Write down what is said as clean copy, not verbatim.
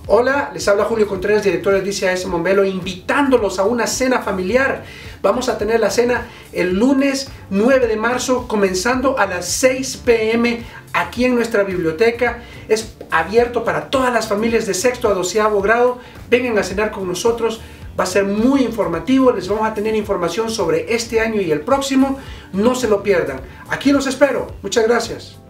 Hola, les habla Julio Contreras, director de DCIS Mombelo, invitándolos a una cena familiar. Vamos a tener la cena el lunes 9 de marzo, comenzando a las 6 p.m. aquí en nuestra biblioteca. Es abierto para todas las familias de sexto a 12º grado. Vengan a cenar con nosotros. Va a ser muy informativo, les vamos a tener información sobre este año y el próximo. No se lo pierdan. Aquí los espero. Muchas gracias.